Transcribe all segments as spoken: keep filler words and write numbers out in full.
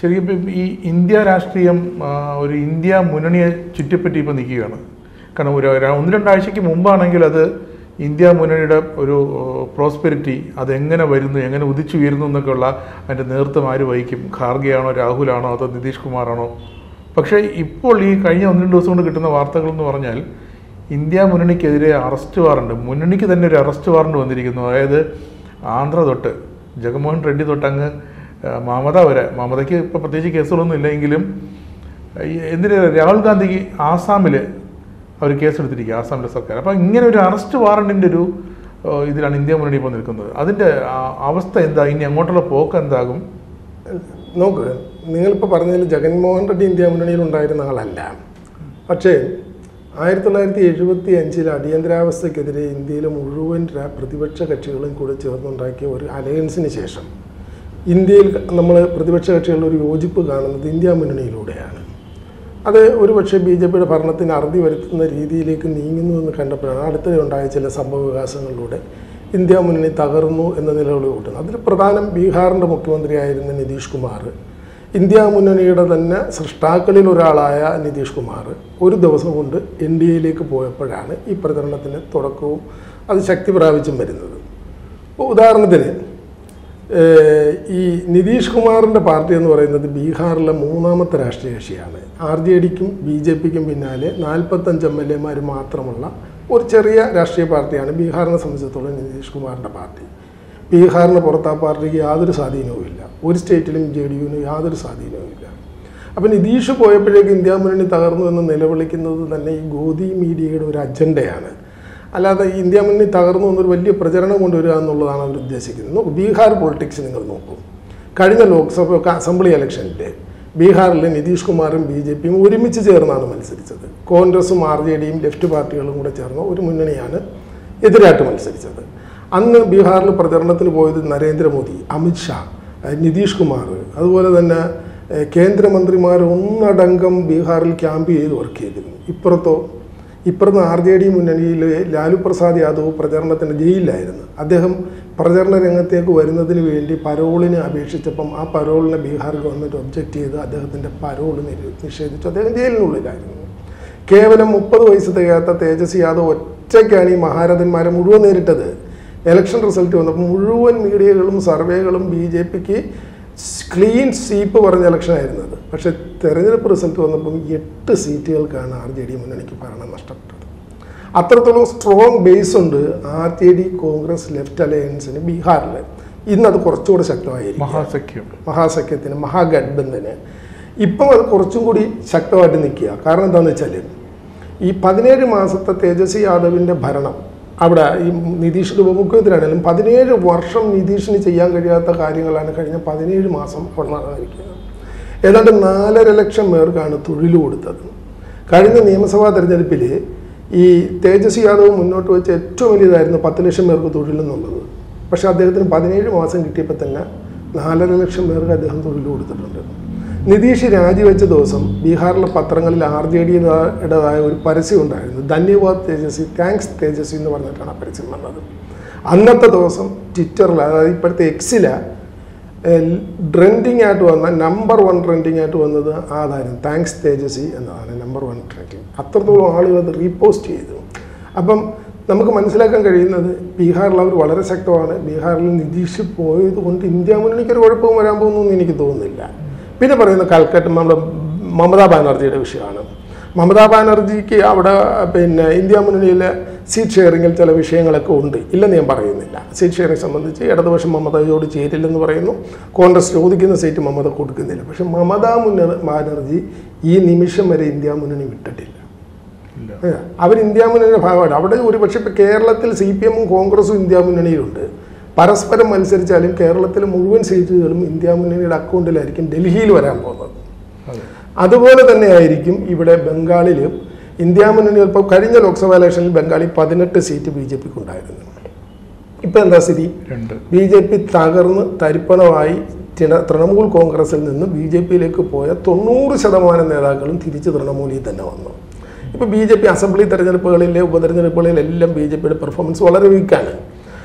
ശരിക്കും ഈ ഇന്ത്യ രാഷ്ട്രീയം ഒരു ഇന്ത്യ മുന്നണിയെ ചുറ്റിപ്പറ്റി ഇപ്പോൾ നിൽക്കുകയാണ്. കാരണം ഒരു ഒന്ന് രണ്ടാഴ്ചയ്ക്ക് മുമ്പാണെങ്കിൽ അത് ഇന്ത്യ മുന്നണിയുടെ ഒരു പ്രോസ്പെരിറ്റി അതെങ്ങനെ വരുന്നു, എങ്ങനെ ഉദിച്ചു ഉയരുന്നു എന്നൊക്കെയുള്ള അതിൻ്റെ നേതൃത്വം ആര് വഹിക്കും? ഖാർഗെയാണോ, രാഹുലാണോ, അതോ നിതീഷ് കുമാറാണോ? പക്ഷേ ഇപ്പോൾ ഈ കഴിഞ്ഞ ഒന്ന് രണ്ട് ദിവസം കൊണ്ട് കിട്ടുന്ന വാർത്തകൾ എന്ന് പറഞ്ഞാൽ ഇന്ത്യ മുന്നണിക്കെതിരെ അറസ്റ്റ് വാറണ്ട്, മുന്നണിക്ക് തന്നെ ഒരു അറസ്റ്റ് വാറണ്ട് വന്നിരിക്കുന്നു. അതായത് ആന്ധ്ര തൊട്ട് ജഗൻമോഹൻ റെഡ്ഡി തൊട്ട് അങ്ങ് മമത വരെ, മമതയ്ക്ക് ഇപ്പോൾ പ്രത്യേകിച്ച് കേസുകളൊന്നും ഇല്ലെങ്കിലും എന്തിന് രാഹുൽ ഗാന്ധിക്ക് ആസാമിൽ അവർ കേസെടുത്തിരിക്കുക, ആസാമിലെ സർക്കാർ. അപ്പോൾ ഇങ്ങനെ ഒരു അറസ്റ്റ് വാറണ്ടിൻ്റെ ഒരു ഇതിലാണ് ഇന്ത്യ മുന്നണി ഇപ്പോൾ നിൽക്കുന്നത്. അതിൻ്റെ അവസ്ഥ എന്താ, ഇനി അങ്ങോട്ടുള്ള പോക്ക് എന്താകും? നോക്ക്, നിങ്ങളിപ്പോൾ പറഞ്ഞതിൽ ജഗൻമോഹൻ റെഡ്ഡി ഇന്ത്യ മുന്നണിയിൽ ഉണ്ടായിരുന്ന ആളല്ല. പക്ഷേ ആയിരത്തി തൊള്ളായിരത്തി എഴുപത്തി അഞ്ചിൽ അടിയന്തരാവസ്ഥയ്ക്കെതിരെ ഇന്ത്യയിലെ മുഴുവൻ പ്രതിപക്ഷ കക്ഷികളും കൂടെ ചേർന്നുണ്ടാക്കിയ ഒരു അലയൻസിന് ശേഷം ഇന്ത്യയിൽ നമ്മൾ പ്രതിപക്ഷ കക്ഷികളുടെ ഒരു യോജിപ്പ് കാണുന്നത് ഇന്ത്യ മുന്നണിയിലൂടെയാണ്. അത് ഒരുപക്ഷെ ബി ജെ പിയുടെ ഭരണത്തിന് അറുതി വരുത്തുന്ന രീതിയിലേക്ക് നീങ്ങുന്നു എന്ന് കണ്ടപ്പോഴാണ് അടുത്തിടെ ഉണ്ടായ ചില സംഭവ വികാസങ്ങളിലൂടെ ഇന്ത്യ മുന്നണി തകർന്നു എന്ന നിലവിളി കൂട്ടുന്നത്. അതിൽ പ്രധാനം ബീഹാറിൻ്റെ മുഖ്യമന്ത്രിയായിരുന്ന നിതീഷ് കുമാർ, ഇന്ത്യ മുന്നണിയുടെ തന്നെ സൃഷ്ടാക്കളിൽ ഒരാളായ നിതീഷ് കുമാർ ഒരു ദിവസം കൊണ്ട് എൻ ഡി എയിലേക്ക് പോയപ്പോഴാണ് ഈ പ്രചരണത്തിന് തുടക്കവും അത് ശക്തി പ്രാപിച്ചും വരുന്നത്. ഉദാഹരണത്തിന് ഈ നിതീഷ് കുമാറിൻ്റെ പാർട്ടി എന്ന് പറയുന്നത് ബീഹാറിലെ മൂന്നാമത്തെ രാഷ്ട്രീയ കക്ഷിയാണ്. ആർ ജെ ഡിക്കും ബി ജെ പിക്കും പിന്നാലെ നാൽപ്പത്തഞ്ച് എം എൽ എമാർ മാത്രമുള്ള ഒരു ചെറിയ രാഷ്ട്രീയ പാർട്ടിയാണ് ബീഹാറിനെ സംബന്ധിച്ചിടത്തോളം നിതീഷ് കുമാറിൻ്റെ പാർട്ടി. ബീഹാറിന് പുറത്ത് ആ പാർട്ടിക്ക് യാതൊരു സ്വാധീനവുമില്ല. ഒരു സ്റ്റേറ്റിലും ജെ ഡി യുവിന് യാതൊരു സ്വാധീനവുമില്ല. അപ്പം നിതീഷ് പോയപ്പോഴേക്ക് ഇന്ത്യ മുന്നണി തകർന്നു എന്ന് നിലവിളിക്കുന്നത് തന്നെ ഈ ഗോദി മീഡിയയുടെ ഒരു അജണ്ടയാണ്. അല്ലാതെ ഇന്ത്യ മുന്നണി തകർന്നു എന്നൊരു വലിയ പ്രചരണം കൊണ്ടുവരിക എന്നുള്ളതാണ് അവർ ഉദ്ദേശിക്കുന്നത്. ബീഹാർ പൊളിറ്റിക്സ് നിങ്ങൾ നോക്കും. കഴിഞ്ഞ ലോക്സഭ അസംബ്ലി ഇലക്ഷനിൽ ബീഹാറിൽ നിതീഷ് കുമാറും ബി ജെ പിയും ഒരുമിച്ച് ചേർന്നാണ് മത്സരിച്ചത്. കോൺഗ്രസും ആർ ജെ ഡിയും ലെഫ്റ്റ് പാർട്ടികളും കൂടെ ചേർന്ന ഒരു മുന്നണിയാണ് എതിരായിട്ട് മത്സരിച്ചത്. അന്ന് ബീഹാറിൽ പ്രചരണത്തിന് പോയത് നരേന്ദ്രമോദി, അമിത്ഷാ, നിതീഷ് കുമാർ, അതുപോലെ തന്നെ കേന്ദ്രമന്ത്രിമാർ ഒന്നടങ്കം ബീഹാറിൽ ക്യാമ്പ് ചെയ്ത് വർക്ക് ചെയ്തിരുന്നു. ഇപ്പുറത്തോ ഇപ്പുറത്ത് ആർ ജെ ഡി മുന്നണിയിൽ ലാലു പ്രസാദ് യാദവ് പ്രചരണത്തിന് ജയിലിലായിരുന്നു. അദ്ദേഹം പ്രചരണ രംഗത്തേക്ക് വരുന്നതിന് വേണ്ടി പരോളിന് അപേക്ഷിച്ചപ്പം ആ പരോളിനെ ബീഹാർ ഗവൺമെൻറ് ഒബ്ജക്റ്റ് ചെയ്ത് അദ്ദേഹത്തിൻ്റെ പരോള് നിഷേധിച്ചു. അദ്ദേഹം ജയിലിനുള്ളിലായിരുന്നു. കേവലം മുപ്പത് വയസ്സ് തികയാത്ത തേജസ്വി യാദവ് ഒറ്റയ്ക്കാണ് ഈ മഹാരഥന്മാരെ മുഴുവൻ നേരിട്ടത്. ഇലക്ഷൻ റിസൾട്ട് വന്നപ്പോൾ മുഴുവൻ മീഡിയകളും സർവേകളും ബി ജെ പിക്ക് ക്ലീൻ സ്വീപ്പ് പറഞ്ഞ ഇലക്ഷനായിരുന്നത്. പക്ഷേ തെരഞ്ഞെടുപ്പ് റിസൾട്ട് വന്നപ്പം എട്ട് സീറ്റുകൾക്കാണ് ആർ ജെ ഡി മുന്നണിക്ക് ഭരണം നഷ്ടപ്പെട്ടത്. അത്രത്തോളം സ്ട്രോങ് ബേസ് ഉണ്ട് R J D Congress left അലയൻസിന് ബീഹാറിൽ. ഇന്നത് കുറച്ചുകൂടി ശക്തമായിരിക്കും. മഹാസഖ്യം മഹാസഖ്യത്തിന് മഹാഗഡ്ബന്ധന് ഇപ്പം അത് കുറച്ചും കൂടി ശക്തമായിട്ട് നിൽക്കുക. കാരണം എന്താണെന്ന് വെച്ചാൽ ഈ പതിനേഴ് മാസത്തെ തേജസ്വി യാദവിൻ്റെ ഭരണം അവിടെ ഈ നിതീഷ് ഉപമുഖ്യമന്ത്രിയാണെങ്കിലും പതിനേഴ് വർഷം നിതീഷിന് ചെയ്യാൻ കഴിയാത്ത കാര്യങ്ങളാണ് കഴിഞ്ഞ പതിനേഴ് മാസം അവിടെ നടന്നിരിക്കുന്നത്. ഏതാണ്ട് നാലര ലക്ഷം പേർക്കാണ് തൊഴിൽ കൊടുത്തത്. കഴിഞ്ഞ നിയമസഭാ തെരഞ്ഞെടുപ്പിൽ ഈ തേജസ്വി യാദവ് മുന്നോട്ട് വെച്ച ഏറ്റവും വലിയതായിരുന്നു പത്ത് ലക്ഷം പേർക്ക് തൊഴിലെന്നുള്ളത്. പക്ഷേ അദ്ദേഹത്തിന് പതിനേഴ് മാസം കിട്ടിയപ്പോൾ തന്നെ നാലര ലക്ഷം പേർക്ക് അദ്ദേഹം തൊഴിൽ കൊടുത്തിട്ടുണ്ട്. നിതീഷ് രാജിവെച്ച ദിവസം ബീഹാറിലെ പത്രങ്ങളിൽ ആർ ജെ ഡിയുടേതായ ഒരു പരസ്യം ഉണ്ടായിരുന്നു. ധന്യവാദ് തേജസ്വി, താങ്ക്സ് തേജസ്വി എന്ന് പറഞ്ഞിട്ടാണ് ആ പരസ്യം വന്നത്. അന്നത്തെ ദിവസം ട്വിറ്ററിൽ, അതായത് ഇപ്പോഴത്തെ എക്സില് ട്രെൻഡിങ് ആയിട്ട് വന്ന നമ്പർ വൺ ട്രെൻഡിങ് ആയിട്ട് വന്നത് അതായിരുന്നു, താങ്ക്സ് തേജസ്വി എന്നതാണ് നമ്പർ വൺ ട്രെൻഡിങ്. അത്രത്തോളം ആളുകൾ അത് റീപോസ്റ്റ് ചെയ്തു. അപ്പം നമുക്ക് മനസ്സിലാക്കാൻ കഴിയുന്നത് ബീഹാറിൽ അവർ വളരെ ശക്തമാണ്. ബീഹാറിൽ നിതീഷ് പോയത് കൊണ്ട് ഇന്ത്യ മുന്നണിക്കൊരു കുഴപ്പവും വരാൻ പോകുന്നു എനിക്ക് തോന്നുന്നില്ല. പിന്നെ പറയുന്ന കൽക്കട്ട നമ്മുടെ മമതാ ബാനർജിയുടെ വിഷയമാണ്. മമതാ ബാനർജിക്ക് അവിടെ പിന്നെ ഇന്ത്യ മുന്നണിയിലെ സീറ്റ് ഷെയറിങ്ങിൽ ചില വിഷയങ്ങളൊക്കെ ഉണ്ട്, ഇല്ലെന്ന് ഞാൻ പറയുന്നില്ല. സീറ്റ് ഷെയറിംഗ് സംബന്ധിച്ച് ഇടതുപക്ഷം മമതയോട് ചേരില്ലെന്ന് പറയുന്നു. കോൺഗ്രസ് ചോദിക്കുന്ന സീറ്റ് മമത കൊടുക്കുന്നില്ല. പക്ഷെ മമതാ മുന്ന ബാനർജി ഈ നിമിഷം വരെ ഇന്ത്യ മുന്നണി വിട്ടിട്ടില്ല. അവർ ഇന്ത്യ മുന്നണിയുടെ ഭാഗമാണ്. അവിടെ ഒരുപക്ഷെ ഇപ്പം കേരളത്തിൽ സി പി എമ്മും കോൺഗ്രസും ഇന്ത്യ മുന്നണിയിലുണ്ട്. പരസ്പരം മത്സരിച്ചാലും കേരളത്തിലെ മുഴുവൻ സീറ്റുകളും ഇന്ത്യ മുന്നണിയുടെ അക്കൗണ്ടിലായിരിക്കും ഡൽഹിയിൽ വരാൻ പോകുന്നത്. അതുപോലെ തന്നെ ആയിരിക്കും ഇവിടെ ബംഗാളിൽ ഇന്ത്യ മുന്നണി. ഇപ്പോൾ കഴിഞ്ഞ ലോക്സഭാ ഇലക്ഷനിൽ ബംഗാളിൽ പതിനെട്ട് സീറ്റ് ബി ജെ പിക്ക് ഉണ്ടായിരുന്നു. ഇപ്പം എന്താ സ്ഥിതി? ബി ജെ പി തകർന്ന് തരിപ്പണമായി തൃണമൂൽ കോൺഗ്രസിൽ നിന്ന് ബി ജെ പിയിലേക്ക് പോയ തൊണ്ണൂറ് ശതമാനം നേതാക്കളും തിരിച്ച് തൃണമൂലിൽ തന്നെ വന്നു. ഇപ്പോൾ ബി ജെ പി അസംബ്ലി തെരഞ്ഞെടുപ്പുകളിലെ ഉപതെരഞ്ഞെടുപ്പുകളിലെല്ലാം ബി ജെ പിയുടെ പെർഫോമൻസ് വളരെ വീക്കാണ്.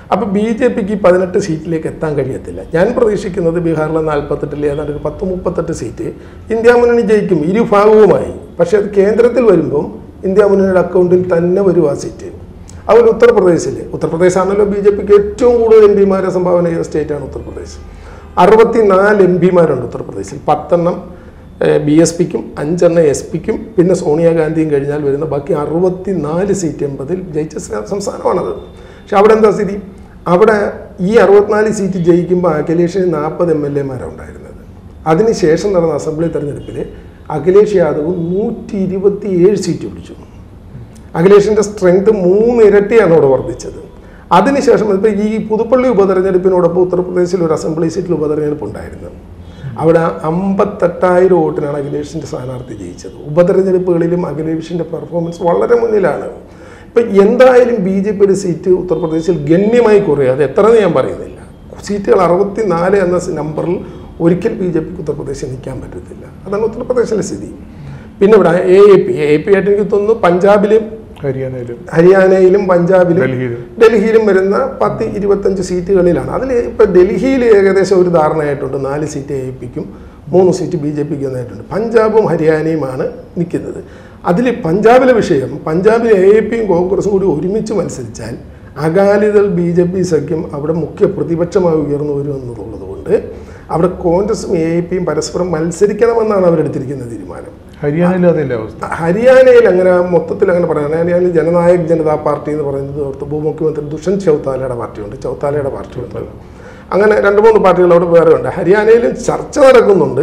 അപ്പോൾ ബി ജെ പിക്ക് പതിനെട്ട് സീറ്റിലേക്ക് എത്താൻ കഴിയത്തില്ല. ഞാൻ പ്രതീക്ഷിക്കുന്നത് ബീഹാറിലെ നാൽപ്പത്തെട്ടിൽ ഏതാണ്ട് ഒരു പത്ത് മുപ്പത്തെട്ട് സീറ്റ് ഇന്ത്യ മുന്നണി ജയിക്കും ഇരുഭാഗവുമായി. പക്ഷേ അത് കേന്ദ്രത്തിൽ വരുമ്പം ഇന്ത്യ മുന്നണിയുടെ അക്കൗണ്ടിൽ തന്നെ വരും ആ സീറ്റ്. അതുപോലെ ഉത്തർപ്രദേശിൽ ഉത്തർപ്രദേശാണല്ലോ ബി ജെ പിക്ക് ഏറ്റവും കൂടുതൽ എം പിമാരെ സംഭാവന ചെയ്ത സ്റ്റേറ്റാണ് ഉത്തർപ്രദേശ്. അറുപത്തി നാല് എം പിമാരുണ്ട് ഉത്തർപ്രദേശിൽ. പത്തെണ്ണം ബി എസ് പിക്കും അഞ്ചെണ്ണം എസ് പിക്കും പിന്നെ സോണിയാഗാന്ധിയും കഴിഞ്ഞാൽ വരുന്ന ബാക്കി അറുപത്തി നാല് സീറ്റ് എൺപതിൽ ജയിച്ച സംസ്ഥാനമാണത്. പക്ഷെ അവിടെ എന്താ സ്ഥിതി? അവിടെ ഈ അറുപത്തിനാല് സീറ്റ് ജയിക്കുമ്പോൾ അഖിലേഷിന് നാൽപ്പത് എം എൽ എമാരാണ് ഉണ്ടായിരുന്നത്. അതിനുശേഷം നടന്ന അസംബ്ലി തെരഞ്ഞെടുപ്പിൽ അഖിലേഷ് യാദവ് നൂറ്റി ഇരുപത്തി ഏഴ് സീറ്റ് പിടിച്ചു. അഖിലേഷിൻ്റെ സ്ട്രെങ്ത് മൂന്ന് ഇരട്ടിയാണ് അവിടെ വർദ്ധിച്ചത്. അതിനുശേഷം ഇപ്പോൾ ഈ പുതുപ്പള്ളി ഉപതെരഞ്ഞെടുപ്പിനോടൊപ്പം ഉത്തർപ്രദേശിൽ ഒരു അസംബ്ലി സീറ്റിൽ ഉപതെരഞ്ഞെടുപ്പ് ഉണ്ടായിരുന്നു. അവിടെ അമ്പത്തെട്ടായിരം വോട്ടിനാണ് അഖിലേഷിൻ്റെ സ്ഥാനാർത്ഥി ജയിച്ചത്. ഉപതെരഞ്ഞെടുപ്പുകളിലും അഖിലേഷിൻ്റെ പെർഫോമൻസ് വളരെ മുന്നിലാണ്. ഇപ്പം എന്തായാലും ബി ജെ പിയുടെ സീറ്റ് ഉത്തർപ്രദേശിൽ ഗണ്യമായി കുറയും. അത് എത്രയെന്ന് ഞാൻ പറയുന്നില്ല. സീറ്റുകൾ അറുപത്തി നാല് എന്ന നമ്പറിൽ ഒരിക്കൽ ബി ജെ പിക്ക് ഉത്തർപ്രദേശിൽ നിൽക്കാൻ പറ്റത്തില്ല. അതാണ് ഉത്തർപ്രദേശിലെ സ്ഥിതി. പിന്നെ ഇവിടെ A A P A P ആയിട്ട് എനിക്ക് തോന്നുന്നു പഞ്ചാബിലും ഹരിയാനയിലും ഹരിയാനയിലും പഞ്ചാബിലും ഡൽഹിയിലും വരുന്ന പത്ത് ഇരുപത്തഞ്ച് സീറ്റുകളിലാണ്. അതിൽ ഇപ്പം ഡൽഹിയിൽ ഏകദേശം ഒരു ധാരണയായിട്ടുണ്ട്. നാല് സീറ്റ് എ പിക്കും മൂന്ന് സീറ്റ് ബി ജെ പിക്കും എന്നായിട്ടുണ്ട്. പഞ്ചാബും ഹരിയാനയുമാണ് നിൽക്കുന്നത്. അതിൽ പഞ്ചാബിലെ വിഷയം, പഞ്ചാബിൽ എ പിയും കോൺഗ്രസും കൂടി ഒരുമിച്ച് മത്സരിച്ചാൽ അകാലിദൾ ബി ജെ പി സഖ്യം അവിടെ മുഖ്യ പ്രതിപക്ഷമായി ഉയർന്നു വരുമെന്നുള്ളത് കൊണ്ട് അവിടെ കോൺഗ്രസും എ പിയും പരസ്പരം മത്സരിക്കണമെന്നാണ് അവരെടുത്തിരിക്കുന്ന തീരുമാനം. ഹരിയാനയിൽ അതല്ലേ അവസ്ഥ? ഹരിയാനയിൽ അങ്ങനെ മൊത്തത്തിൽ അങ്ങനെ പറയാം. ഹരിയാനയിൽ ജനനായക് ജനതാ പാർട്ടി എന്ന് പറയുന്നത് ഉപമുഖ്യമന്ത്രി ദുഷ്യന്ത് ചൗത്താലയുടെ പാർട്ടിയുണ്ട്, ചൗത്താലയുടെ പാർട്ടിയുണ്ട്. അങ്ങനെ രണ്ട് മൂന്ന് പാർട്ടികൾ അവിടെ വേറെ ഉണ്ട്. ഹരിയാനയിലും ചർച്ച നടക്കുന്നുണ്ട്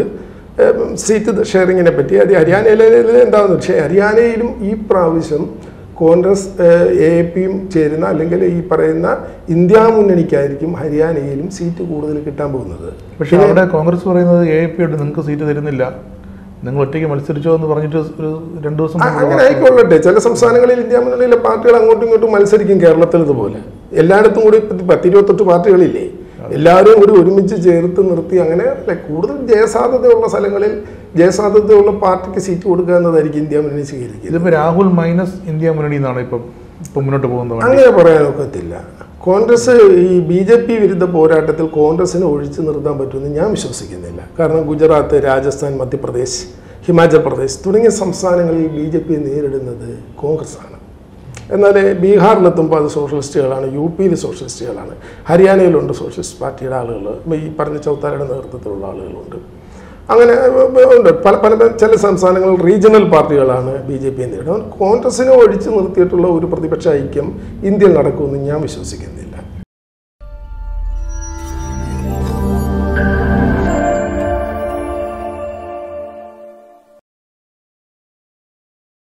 സീറ്റ് ഷെയറിങ്ങിനെ പറ്റി. അത് ഹരിയാനയിൽ എന്താണെന്ന് പക്ഷേ ഹരിയാനയിലും ഈ പ്രാവശ്യം കോൺഗ്രസ് എ പിയും ചേരുന്ന അല്ലെങ്കിൽ ഈ പറയുന്ന ഇന്ത്യ മുന്നണിക്കായിരിക്കും ഹരിയാനയിലും സീറ്റ് കൂടുതൽ കിട്ടാൻ പോകുന്നത്. പക്ഷേ അവിടെ കോൺഗ്രസ് പറയുന്നത് എ പിയോട് നിങ്ങൾക്ക് സീറ്റ് തരുന്നില്ല, നിങ്ങൾ ഒറ്റയ്ക്ക് മത്സരിച്ചോ എന്ന് പറഞ്ഞിട്ട് ഒരു രണ്ടു ദിവസം അങ്ങനെ ആയിക്കൊള്ളട്ടെ. ചില സംസ്ഥാനങ്ങളിൽ ഇന്ത്യ മുന്നണിയിലെ പാർട്ടികൾ അങ്ങോട്ടും ഇങ്ങോട്ടും മത്സരിക്കും. കേരളത്തിൽ ഇതുപോലെ എല്ലായിടത്തും കൂടി പത്തിരുപത്തെട്ട് പാർട്ടികളില്ലേ, എല്ലാവരും കൂടി ഒരുമിച്ച് ചേർത്ത് നിർത്തി അങ്ങനെ കൂടുതൽ ജയസാധ്യതയുള്ള സ്ഥലങ്ങളിൽ ജയസാധ്യതയുള്ള പാർട്ടിക്ക് സീറ്റ് കൊടുക്കുക എന്നതായിരിക്കും ഇന്ത്യ മുന്നണി സ്വീകരിക്കുക. ഇതിപ്പോൾ രാഹുൽ മൈനസ് ഇന്ത്യ മുന്നണി എന്നാണ് ഇപ്പം ഇപ്പം മുന്നോട്ട് പോകുന്നത്. അങ്ങനെ പറയാനൊക്കത്തില്ല. കോൺഗ്രസ് ഈ ബി ജെ പി വിരുദ്ധ പോരാട്ടത്തിൽ കോൺഗ്രസിനെ ഒഴിച്ചു നിർത്താൻ പറ്റുമെന്ന് ഞാൻ വിശ്വസിക്കുന്നില്ല. കാരണം ഗുജറാത്ത്, രാജസ്ഥാൻ, മധ്യപ്രദേശ്, ഹിമാചൽ പ്രദേശ് തുടങ്ങിയ സംസ്ഥാനങ്ങളിൽ ബി ജെ പിയെ നേരിടുന്നത് കോൺഗ്രസ്സാണ്. എന്നാൽ ബീഹാറിലെത്തുമ്പോൾ അത് സോഷ്യലിസ്റ്റുകളാണ്, യു പിയിൽ സോഷ്യലിസ്റ്റുകളാണ്, ഹരിയാനയിലുണ്ട് സോഷ്യലിസ്റ്റ് പാർട്ടിയുടെ ആളുകൾ, ഈ പറഞ്ഞ ചൗത്താലയുടെ നേതൃത്വത്തിലുള്ള ആളുകളുണ്ട്. അങ്ങനെ ഉണ്ട്. പല പല ചില സംസ്ഥാനങ്ങളിൽ റീജിയണൽ പാർട്ടികളാണ് ബി ജെ പിയെ നേരിടുന്നത്. കോൺഗ്രസിനെ ഒഴിച്ചു നിർത്തിയിട്ടുള്ള ഒരു പ്രതിപക്ഷ ഐക്യം ഇന്ത്യയിൽ നടക്കുമെന്ന് ഞാൻ വിശ്വസിക്കുന്നില്ല.